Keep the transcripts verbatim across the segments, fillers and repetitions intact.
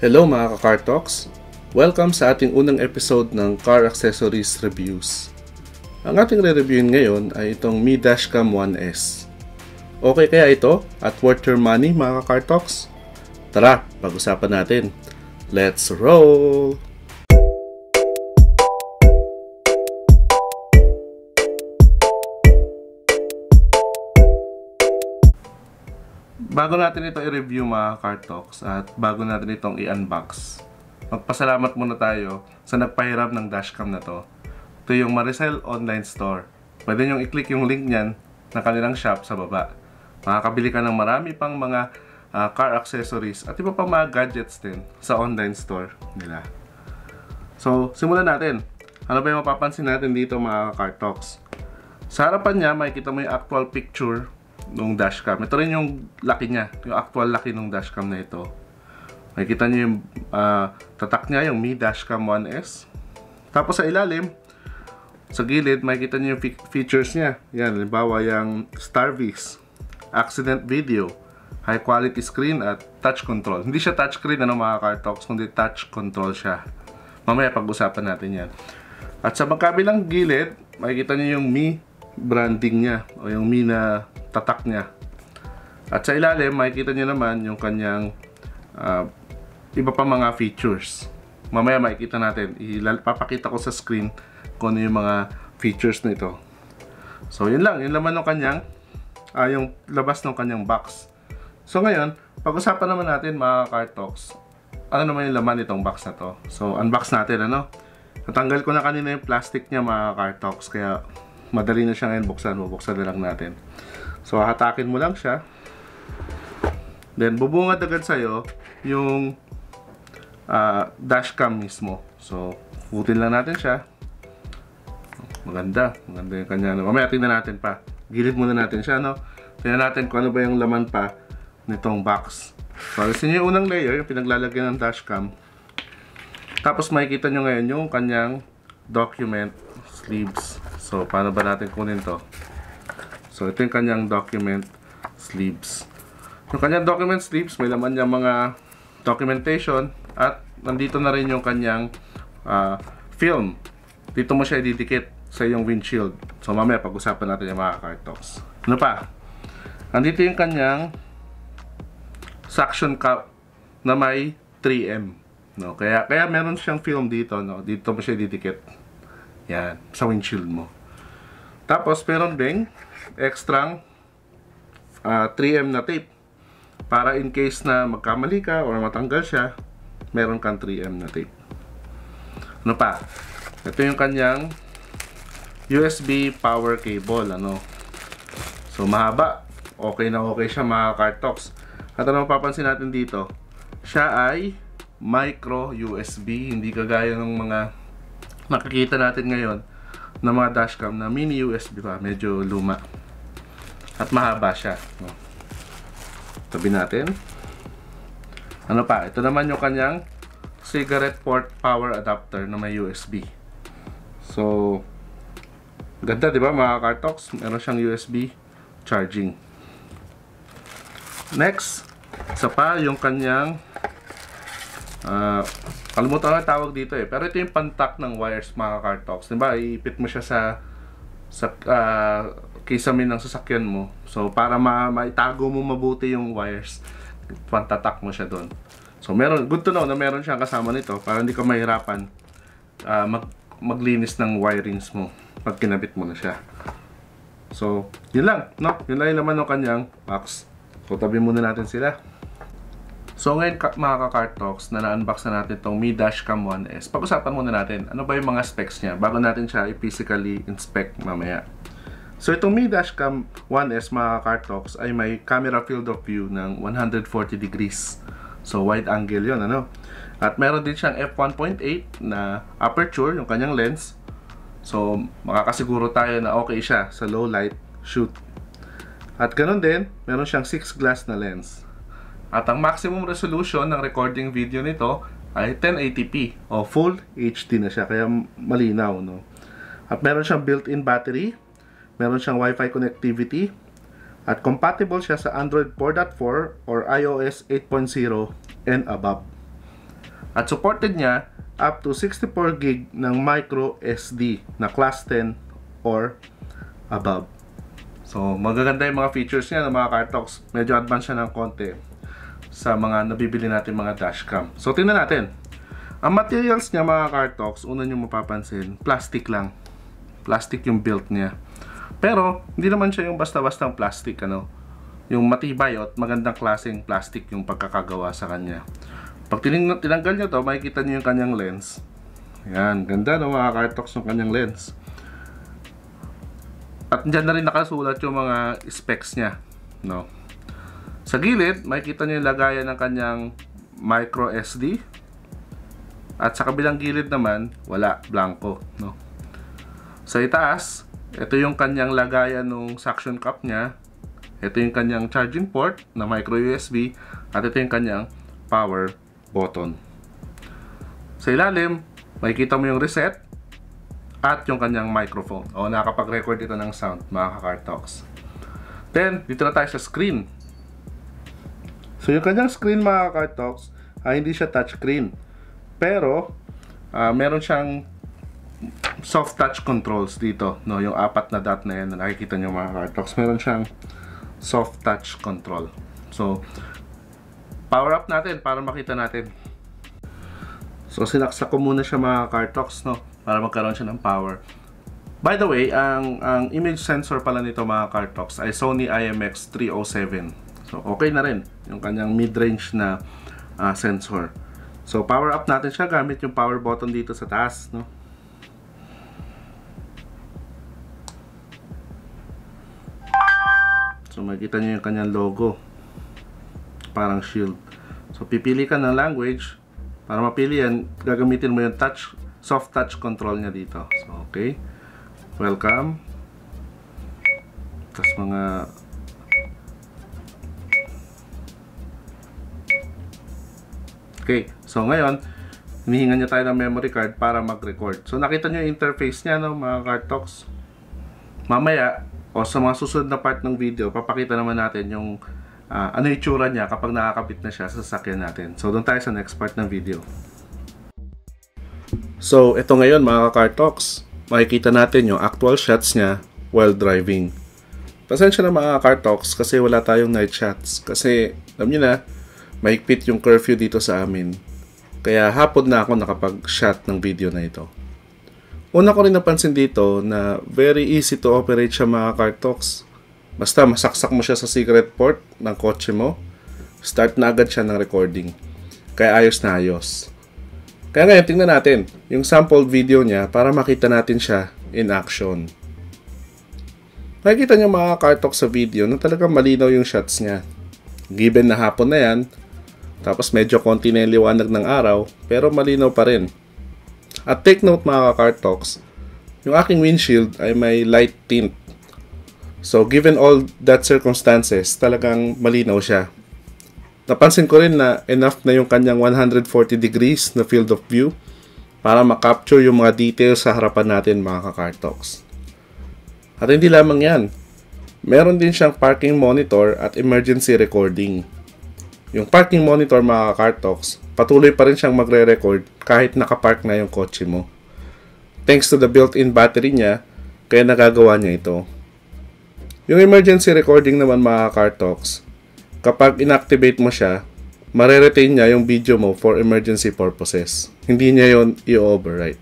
Hello mga ka-Car Talks! Welcome sa ating unang episode ng Car Accessories Reviews. Ang ating re-reviewin ngayon ay itong Mi Dashcam one S. Okay kaya ito at worth your money mga ka-Car Talks? Tara, pag-usapan natin. Let's roll! Bago natin ito i-review mga Car Talks at bago natin itong i-unbox, magpasalamat muna tayo sa nagpahiram ng dashcam na to. Ito yung Maricel Online Store. Pwede nyo i-click yung link nyan na kanilang shop sa baba. Makakabili ka ng marami pang mga uh, car accessories at iba pang mga gadgets din sa online store nila. So, simulan natin. Ano ba yung mapapansin natin dito mga Car Talks? Sa harapan niya, makikita mo yung actual picture nung dashcam. Ito rin yung laki niya, yung actual laki nung dashcam na ito. Makikita niyo yung uh, tatak niya, yung Mi Dashcam one S. Tapos sa ilalim, sa gilid, makikita niyo yung fe features niya. Yan, halimbawa yung Starvis, accident video, high quality screen at touch control. Hindi siya touchscreen ano mga Car Talks, kundi touch control siya. Mamaya pag-usapan natin yan. At sa magkabilang gilid, makikita niyo yung Mi branding niya o yung Mi na tatak niya. At sa ilalim, makikita niyo naman yung kanyang uh, iba pa mga features. Mamaya makikita natin. Ipapakita ko sa screen kung ano yung mga features nito. So, yun lang. Yung laman ng kanyang, uh, yung labas ng kanyang box. So, ngayon, pag-usapan naman natin mga Car Talks, ano naman yung laman nitong box na to. So, unbox natin, ano? Natanggal ko na kanina yung plastic niya mga Car Talks, kaya madali na siya ngayon buksan. Bubuksan na lang natin. So, hatakin mo lang siya. Then, bubungad agad sa'yo yung uh, dashcam mismo. So, putin lang natin siya. Maganda. Maganda yung kanya. Mamaya tingnan natin pa. Gilid muna natin siya, no? Tingnan natin kung ano ba yung laman pa nitong box. So, alisin nyo yung unang layer, yung pinaglalagyan ng dashcam. Tapos, makikita nyo ngayon yung kanyang document sleeves. So, paano ba natin kunin to? So, ito yung kanyang document sleeves. Yung kanyang document sleeves, may laman niya mga documentation at nandito na rin yung kanyang uh, film. Dito mo siya ididikit sa iyong windshield. So, mamaya pag-usapan natin yung mga Car Talks. Ano pa? Nandito yung kanyang suction cup na may three M. No? Kaya, kaya meron siyang film dito. No? Dito mo siya ididikit. Yan, sa windshield mo. Tapos, meron ding extra uh, three M na tape para in case na magkamali ka or matanggal siya, meron kang three M na tape. Ano pa? Ito yung kanyang U S B power cable, ano. So mahaba. Okay na okay siya mga Car Talks. At ano mapapansin natin dito? Siya ay micro U S B, hindi kagaya ng mga nakikita natin ngayon na mga dashcam na mini U S B pa, medyo luma. At mahaba siya. Tabi natin. Ano pa? Ito naman yung kanyang cigarette port power adapter na may U S B. So, ganda, di ba mga Car Talks? Meron siyang U S B charging. Next, isa pa yung kanyang uh, kalimutan ang tawag dito eh. Pero ito yung pantak ng wires mga Car Talks. Diba? Iipit mo siya sa sa uh, kisame ng sasakyan mo. So, para ma maitago mo mabuti yung wires, pantatak mo siya doon. So, meron, good to know na meron siyang kasama nito para hindi ka mahirapan uh, mag maglinis ng wirings mo pag kinabit mo na siya. So, yun lang. No? Yun lang yung laman ng kanyang box. So, tabi muna natin sila. So ngayon mga ka-Car Talks na na-unbox na natin itong Mi Dashcam one S, pag-usapan muna natin ano ba yung mga specs niya bago natin siya i-physically inspect mamaya. So itong Mi Dashcam one S mga ka-Car Talks ay may camera field of view ng one hundred forty degrees. So wide angle yun, ano? At meron din siyang f one point eight na aperture, yung kanyang lens. So makakasiguro tayo na okay siya sa low light shoot. At ganun din, meron siyang six glass na lens. At ang maximum resolution ng recording video nito ay ten eighty p o full H D na siya, kaya malinaw, no? At meron siyang built-in battery, meron siyang Wi-Fi connectivity, at compatible siya sa Android four point four or iOS eight point zero and above. At supported niya up to sixty-four gig ng micro S D na class ten or above. So, magaganda yung mga features niya ng mga CarTalks. Medyo advanced siya ng konti sa mga nabibili natin mga dashcam. So, tingnan natin. Ang materials niya mga CarTalks, una nyo mapapansin, plastic lang. Plastic yung built niya. Pero, hindi naman siya yung basta-bastang plastic, ano. Yung matibay at magandang klaseng plastic yung pagkakagawa sa kanya. Pag tining tinanggal nyo to, makikita nyo yung kanyang lens. Yan, ganda no mga CarTalks yung kanyang lens. At dyan na rin nakasulat yung mga specs niya, no. Sa gilid, makikita nyo yung lagayan ng kanyang micro S D. At sa kabilang gilid naman, wala, blanco, no. Sa itaas, ito yung kanyang lagayan ng suction cup niya. Ito yung kanyang charging port na micro U S B. At ito yung kanyang power button. Sa ilalim, makikita mo yung reset at yung kanyang microphone. O, nakakapag-record ito ng sound, mga ka-CarTalks. Then, dito na tayo sa screen. So, yung kanyang screen, mga ka-CarTalks, ay hindi siya touchscreen. Pero, uh, meron siyang soft touch controls dito. No? Yung apat na dot na yan na nakikita nyo, mga ka-CarTalks. Meron siyang soft touch control. So, power up natin para makita natin. So, sinaksak ko muna siya mga CarTalks, no? Para magkaroon siya ng power. By the way, ang, ang image sensor pala nito mga CarTalks ay Sony I M X three oh seven. So, okay na rin yung kanyang mid-range na uh, sensor. So, power up natin siya gamit yung power button dito sa taas, no? So, makikita nyo yung kanyang logo. Parang shield. So, pipili ka ng language. Para mapili yan, gagamitin mo yung touch, soft touch control niya dito. So, okay. Welcome. Tapos mga okay. So, ngayon, hinihingan niya tayo ng memory card para mag-record. So, nakita nyo yung interface niya, no, mga CarTalks. Mamaya, o sa mga susunod na part ng video, papakita naman natin yung uh, ano yung itsura niya kapag nakakabit na siya sa sasakyan natin. So, doon tayo sa next part ng video. So, ito ngayon mga ka-CarTalks, makikita natin yung actual shots niya while driving. Pasensya na mga ka-CarTalks kasi wala tayong night shots. Kasi, alam niyo na, mahigpit yung curfew dito sa amin. Kaya hapon na ako nakapag-shot ng video na ito. Una ko rin napansin dito na very easy to operate siya mga CarTalks. Basta masaksak mo siya sa cigarette port ng kotse mo, start na agad siya ng recording. Kaya ayos na ayos. Kaya ngayon tingnan natin yung sample video niya para makita natin siya in action. Makikita niyo mga CarTalks sa video na talagang malinaw yung shots niya. Given na hapon na yan, tapos medyo konti na yung liwanag ng araw, pero malinaw pa rin. At take note mga ka-CarTalks, yung aking windshield ay may light tint. So given all that circumstances, talagang malinaw siya. Napansin ko rin na enough na yung kanyang one hundred forty degrees na field of view para makapture yung mga details sa harapan natin mga ka-CarTalks. At hindi lamang yan, meron din siyang parking monitor at emergency recording. Yung parking monitor mga CarTalks, patuloy pa rin siyang magre-record kahit nakapark na yung kotse mo. Thanks to the built-in battery niya, kaya nagagawa niya ito. Yung emergency recording naman mga CarTalks, kapag inactivate mo siya, mare-retain niya yung video mo for emergency purposes. Hindi niya yon i-overwrite.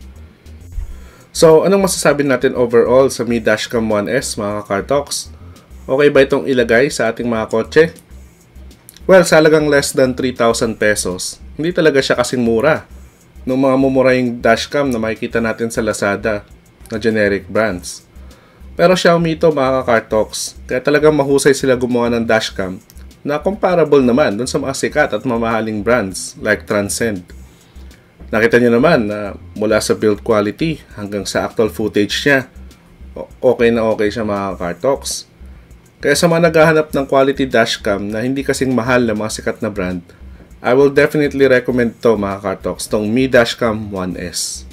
So, anong masasabi natin overall sa Mi Dashcam one S mga CarTalks? Okay ba itong ilagay sa ating mga kotse? Well, sa halagang less than three thousand pesos, hindi talaga siya kasing mura ng mga mumurahing dashcam na makikita natin sa Lazada na generic brands. Pero Xiaomi ito mga ka-CarTalks, kaya talagang mahusay sila gumawa ng dashcam na comparable naman dun sa mga sikat at mamahaling brands like Transcend. Nakita niyo naman na mula sa build quality hanggang sa actual footage niya, okay na okay siya mga CarTalks. Kaya sa mga naghahanap ng quality dashcam na hindi kasing mahal na mga sikat na brand, I will definitely recommend to mga CarTalks, tong Mi Dashcam one S.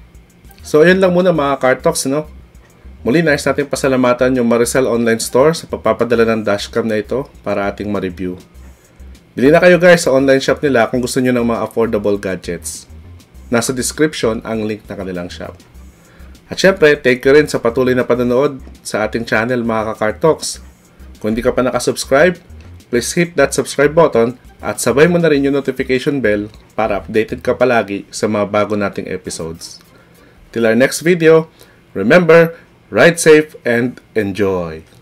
So ayun lang muna mga CarTalks, no? Muli nais natin pasalamatan yung Maricel Online Store sa pagpapadala ng dashcam na ito para ating ma-review. Bili na kayo guys sa online shop nila kung gusto nyo ng mga affordable gadgets. Nasa description ang link na kanilang shop. At syempre, thank you rin sa patuloy na panonood sa ating channel mga ka-Car Talks. Kung hindi ka pa nakasubscribe, please hit that subscribe button at sabay mo na rin yung notification bell para updated ka palagi sa mga bago nating episodes. Till our next video, remember, ride safe and enjoy!